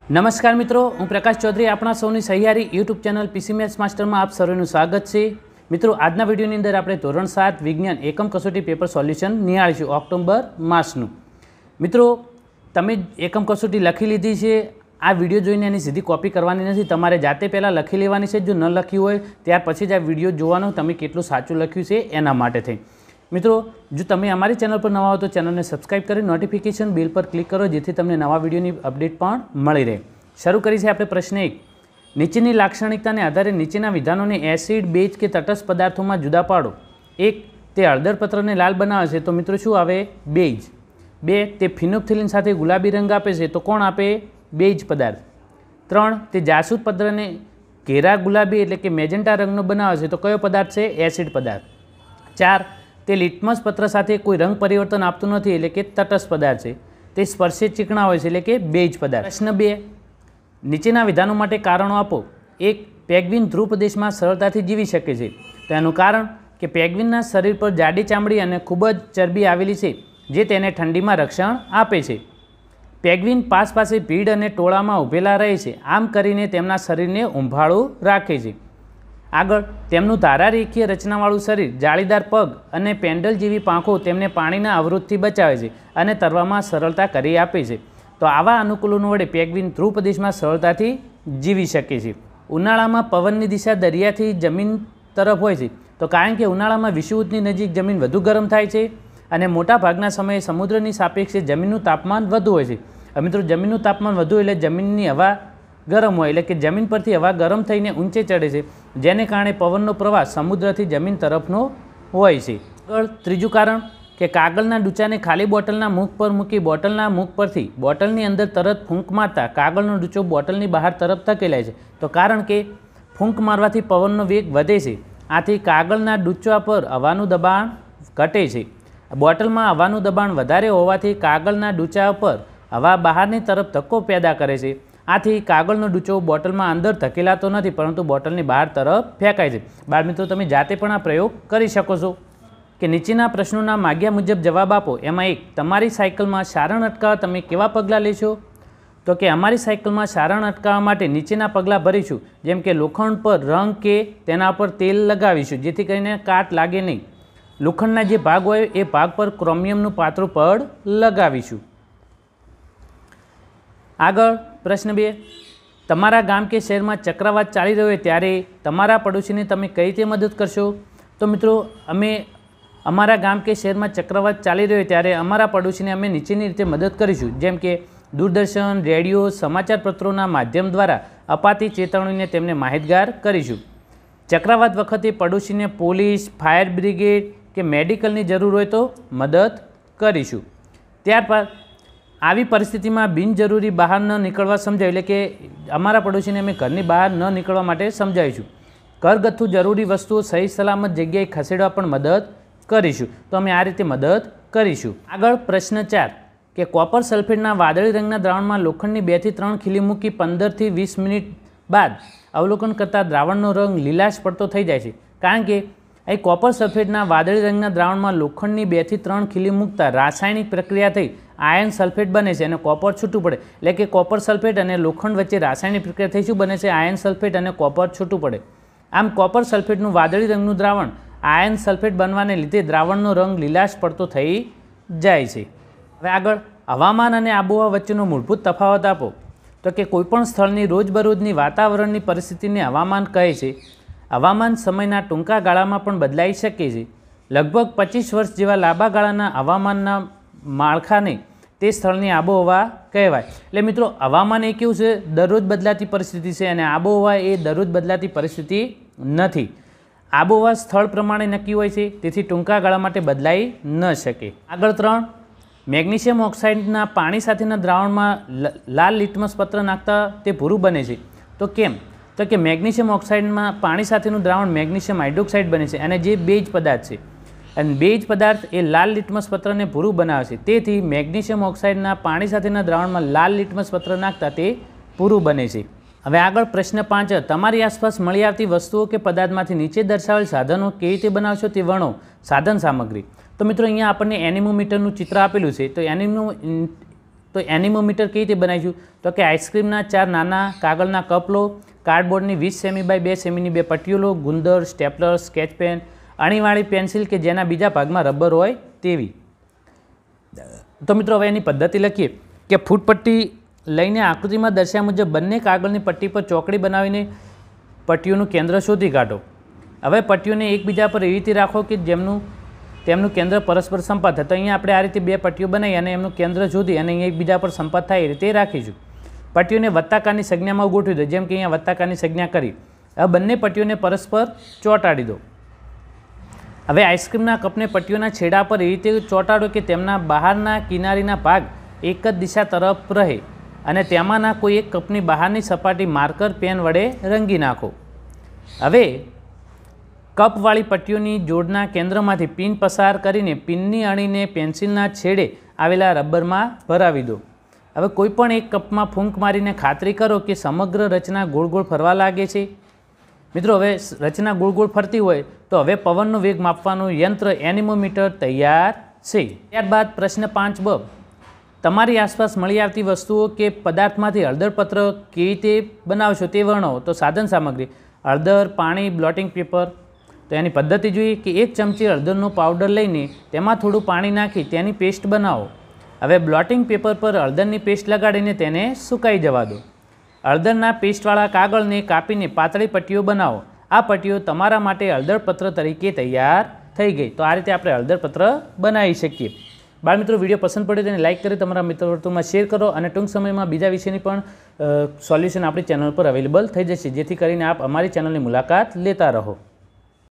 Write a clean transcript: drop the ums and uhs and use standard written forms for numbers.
નમસ્કાર મિત્રો, હું પ્રકાશ ચૌધરી આપણા સૌની સહિયારી યુટ્યુબ ચેનલ pcmathsmaster આપ સર્વેનું સ્વાગત છે। મિત્રો, આજના વિડીયોની અંદર આપણે ધોરણ 7 વિજ્ઞાન એકમ કસોટી પેપર સોલ્યુશન નિહાળીશું ઓક્ટોબર માસનું। મિત્રો, તમે એકમ કસોટી લખી લીધી છે, આ વિડીયો જોઈને એની સીધી કોપી કરવાની નથી, તમારે જાતે પહેલાં લખી લેવાની છે। જો ન લખ્યું હોય ત્યાર પછી જ આ વિડીયો જોવાનો તમે કેટલું સાચું લખ્યું છે એના માટે થઈ। મિત્રો, જો તમે અમારી ચેનલ પર નવા હો તો ચેનલને સબસ્ક્રાઇબ કરી નોટિફિકેશન બેલ પર ક્લિક કરો જેથી તમને નવા વિડીયોની અપડેટ પણ મળી રહે। શરૂ કરી છે આપણે પ્રશ્ન 1। નીચેની લાક્ષણિકતાને આધારે નીચેના વિધાનોને એસિડ, બેઝ કે તટસ્થ પદાર્થોમાં જુદા પાડો। 1. તે હળદર પત્રને લાલ બનાવે છે, તો મિત્રો શું આવે? બેઝ। 2. તે ફિનોપ્થિલિન સાથે ગુલાબી રંગ આપે છે, તો કોણ આપે? બેઝ પદાર્થ। 3. તે જાસૂદ પત્રને ઘેરા ગુલાબી એટલે કે મેજેન્ટા રંગનો બનાવે છે, તો કયો પદાર્થ છે? એસિડ પદાર્થ। 4. તે લિટમસ પત્ર સાથે કોઈ રંગ પરિવર્તન આપતું નથી એટલે કે તટસ્થ પદાર્થ છે। તે સ્પર્શે ચીકણા હોય છે એટલે કે બેઝ પદાર્થ। પ્રશ્ન 2। નીચેના વિધાનો માટે કારણો આપો। 1. પેંગ્વિન ધ્રુવ પ્રદેશમાં સરળતાથી જીવી શકે છે, તો એનું કારણ કે પેંગ્વિનના શરીર પર જાડી ચામડી અને ખૂબ જ ચરબી આવેલી છે જે તેને ઠંડીમાં રક્ષણ આપે છે। પેંગ્વિન પાસે ભીડ અને ટોળામાં ઊભેલા રહે છે, આમ કરીને તેમના શરીરને ઊંભાળું રાખે છે। આગળ, તેમનું ધારારેખીય રચનાવાળું શરીર, જાળીદાર પગ અને પેન્ડલ જેવી પાંખો તેમને પાણીના અવરોધથી બચાવે છે અને તરવામાં સરળતા કરી આપે છે। તો આવા અનુકૂલનો વડે પેંગ્વિન ધ્રુવ પ્રદેશમાં સરળતાથી જીવી શકે છે। ઉનાળામાં પવનની દિશા દરિયાથી જમીન તરફ હોય છે, તો કારણ કે ઉનાળામાં વિષુવવૃત્તની નજીક જમીન વધુ ગરમ થાય છે અને મોટા ભાગના સમયે સમુદ્રની સાપેક્ષે જમીનનું તાપમાન વધુ હોય છે। મિત્રો, જમીનનું તાપમાન વધુ એટલે જમીનની હવા ગરમ હોય એટલે કે જમીન પરથી હવા ગરમ થઈને ઊંચે ચડે છે, જેને કારણે પવનનો પ્રવાહ સમુદ્રથી જમીન તરફનો હોય છે। આગળ, ત્રીજું કારણ કે કાગળના ડૂચાને ખાલી બોટલના મુખ પર મૂકી બોટલના મુખ પરથી બોટલની અંદર તરત ફૂંક મારતા કાગળનો ડૂચો બોટલની બહાર તરફ ધકેલાય છે, તો કારણ કે ફૂંક મારવાથી પવનનો વેગ વધે છે, આથી કાગળના ડૂચા પર હવાનું દબાણ ઘટે છે। બોટલમાં હવાનું દબાણ વધારે હોવાથી કાગળના ડૂચા પર હવા બહારની તરફ ધક્કો પેદા કરે છે, આથી કાગળનો ડૂચો બોટલમાં અંદર ધકેલાતો નથી પરંતુ બોટલની બહાર તરફ ફેંકાય છે। બાળમિત્રો, તમે જાતે પણ આ પ્રયોગ કરી શકો છો કે નીચેના પ્રશ્નોના માગ્યા મુજબ જવાબ આપો। એમાં 1. તમારી સાયકલમાં સારણ અટકાવવા તમે કેવા પગલાં લેશો? તો કે અમારી સાયકલમાં સારણ અટકાવવા માટે નીચેના પગલાં ભરીશું, જેમ કે લોખંડ પર રંગ કે તેના પર તેલ લગાવીશું જેથી કરીને કાટ લાગે નહીં। લોખંડના જે ભાગ હોય એ ભાગ પર ક્રોમિયમનું પાતળું પડ લગાવીશું। આગળ, પ્રશ્ન 2। તમારા ગામ કે શહેરમાં ચક્રવાત ચાલી રહ્યો હોય ત્યારે તમારા પડોશીને તમે કઈ રીતે મદદ કરશો? તો મિત્રો, અમે અમારા ગામ કે શહેરમાં ચક્રવાત ચાલી રહ્યો હોય ત્યારે અમારા પડોશીને અમે નીચેની રીતે મદદ કરીશું, જેમ કે દૂરદર્શન, રેડિયો, સમાચાર પત્રોના માધ્યમ દ્વારા અપાતી ચેતવણીને તેમને માહિતગાર કરીશું। ચક્રવાત વખતે પડોશીને પોલીસ, ફાયર બ્રિગેડ કે મેડિકલની જરૂર હોય તો મદદ કરીશું। ત્યારબાદ, આવી પરિસ્થિતિમાં બિનજરૂરી બહાર ન નીકળવા સમજાવ્યું, એટલે કે અમારા પડોશીને અમે ઘરની બહાર ન નીકળવા માટે સમજાવીશું। ઘરગથ્થુ જરૂરી વસ્તુઓ સહી સલામત જગ્યાએ ખસેડવા પણ મદદ કરીશું, તો અમે આ રીતે મદદ કરીશું। આગળ, પ્રશ્ન 4 કે કોપર સલ્ફેટના વાદળી રંગના દ્રાવણમાં લોખંડની 2 થી 3 ખીલી મૂકી 15 થી 20 મિનિટ બાદ અવલોકન કરતાં દ્રાવણનો રંગ લીલાશ પડતો થઈ જાય છે, કારણ કે અહીં કોપર સલ્ફેટના વાદળી રંગના દ્રાવણમાં લોખંડની 2 થી 3 ખીલી મૂકતા રાસાયણિક પ્રક્રિયા થઈ આયર્ન સલ્ફેટ બને છે અને કોપર છૂટું પડે, એટલે કે કોપર સલ્ફેટ અને લોખંડ વચ્ચે રાસાયણિક પ્રક્રિયા થઈ શું બને છે? આયર્ન સલ્ફેટ અને કોપર છૂટું પડે। આમ કોપર સલ્ફેટનું વાદળી રંગનું દ્રાવણ આયર્ન સલ્ફેટ બનવાને લીધે દ્રાવણનો રંગ લીલાશ પડતો થઈ જાય છે। હવે આગળ, હવામાન અને આબોહવા વચ્ચેનો મૂળભૂત તફાવત આપો। તો કે કોઈપણ સ્થળની રોજબરોજની વાતાવરણની પરિસ્થિતિને હવામાન કહે છે। હવામાન સમયના ટૂંકા ગાળામાં પણ બદલાઈ શકે છે। લગભગ 25 વર્ષ જેવા લાંબા ગાળાના હવામાનના માળખાને તે સ્થળની આબોહવા કહેવાય। એટલે મિત્રો, હવામાન એ કેવું છે? દરરોજ બદલાતી પરિસ્થિતિ છે અને આબોહવા એ દરરોજ બદલાતી પરિસ્થિતિ નથી। આબોહવા સ્થળ પ્રમાણે નક્કી હોય છે, તેથી ટૂંકા ગાળા માટે બદલાઈ ન શકે। આગળ, 3. મેગ્નેશિયમ ઓક્સાઇડના પાણી સાથેના દ્રાવણમાં લાલ લિટમસ પત્ર નાખતા તે ભૂરું બને છે, તો કેમ? તો કે મેગ્નેશિયમ ઓક્સાઇડમાં પાણી સાથેનું દ્રાવણ મેગ્નેશિયમ હાઇડ્રોક્સાઇડ બને છે અને જે બેઝ પદાર્થ છે, અને બેઝ પદાર્થ એ લાલ લિટમસ પત્રને ભૂરું બનાવે છે, તેથી મેગ્નેશિયમ ઓક્સાઇડના પાણી સાથેના દ્રાવણમાં લાલ લિટમસ પત્ર નાખતા તે ભૂરું બને છે। હવે આગળ, પ્રશ્ન 5 તમારી આસપાસ મળી આવતી વસ્તુઓ કે પદાર્થમાંથી નીચે દર્શાવેલ સાધનો કેવી રીતે બનાવશો તે વર્ણો। સાધન સામગ્રી। તો મિત્રો, અહીંયા આપણને એનિમોમીટરનું ચિત્ર આપેલું છે, તો તો એનિમોમીટર કેવી રીતે બનાવીશું? તો કે આઈસ્ક્રીમના 4 નાના કાગળના કપ લો, કાર્ડબોર્ડની 20 સેમી બાય 2 સેમીની 2 પટ્ટીઓ લો, ગુંદર, સ્ટેપલર, સ્કેચ પેન, અણીવાળી પેન્સિલ કે જેના બીજા ભાગમાં રબર હોય તેવી. તો મિત્રો હવે એની પદ્ધતિ લખીએ કે ફૂટપટ્ટી લઈને આકૃતિમાં દર્શાવ્યા મુજબ બંને કાગળની પટ્ટી પર ચોકડી બનાવીને પટ્ટીઓનું કેન્દ્ર શોધી કાઢો. હવે પટ્ટીઓને એકબીજા પર એવી રીતે રાખો કે તેમનું કેન્દ્ર પરસ્પર સંપાત થાય. તો અહીંયા આપણે આ રીતે 2 પટ્ટીઓ બનાવી અને એમનું કેન્દ્ર શોધી અને અહીંયા એકબીજા પર સંપાત થાય એ રીતે રાખીશું. પટ્ટીઓને વત્તાકારની સંજ્ઞામાં ગોઠવી દો, જેમ કે અહીંયા વત્તાકારની સંજ્ઞા કરી. હવે બંને પટ્ટીઓને પરસ્પર ચોંટાડી દો. હવે આઈસ્ક્રીમના કપને પટ્ટીઓના છેડા પર એ રીતે ચોંટાડો કે તેમના બહારના કિનારીના ભાગ એક જ દિશા તરફ રહે અને તેમાંના કોઈ એક કપની બહારની સપાટી માર્કર પેન વડે રંગી નાખો. હવે કપવાળી પટ્ટીઓની જોડના કેન્દ્રમાંથી પિન પસાર કરીને પિનની અણીને પેન્સિલના છેડે આવેલા રબરમાં ભરાવી દો. હવે કોઈપણ એક કપમાં ફૂંક મારીને ખાતરી કરો કે સમગ્ર રચના ગોળ ગોળ ફરવા લાગે છે. મિત્રો હવે રચના ગોળ ગોળ ફરતી હોય તો હવે પવનનો વેગ માપવાનું યંત્ર એનિમોમીટર તૈયાર છે. ત્યારબાદ પ્રશ્ન 5બ, તમારી આસપાસ મળી આવતી વસ્તુઓ કે પદાર્થમાંથી હળદરપત્ર કેવી રીતે બનાવશો તે વર્ણવો. તો સાધન સામગ્રી: હળદર, પાણી, બ્લોટિંગ પેપર. તો એની પદ્ધતિ જોઈએ કે 1 ચમચી હળદરનો પાવડર લઈને તેમાં થોડું પાણી નાખી તેની પેસ્ટ બનાવો. હવે બ્લોટિંગ પેપર પર હળદરની પેસ્ટ લગાડીને તેને સુકાઈ જવા દો. હળદરના પેસ્ટવાળા કાગળને કાપીને પાતળી પટ્ટીઓ બનાવો. આ પટ્ટીઓ તમારા માટે હળદરપત્ર તરીકે તૈયાર થઈ ગઈ. તો આ રીતે આપણે હળદરપત્ર બનાવી શકીએ. બાળ મિત્રો, વિડીયો પસંદ પડે તેને લાઇક કરી તમારા મિત્ર વર્તુળમાં શેર કરો અને ટૂંક સમયમાં બીજા વિષયની પણ સોલ્યુશન આપણી ચેનલ પર અવેલેબલ થઈ જશે, જેથી કરીને આપ અમારી ચેનલની મુલાકાત લેતા રહો.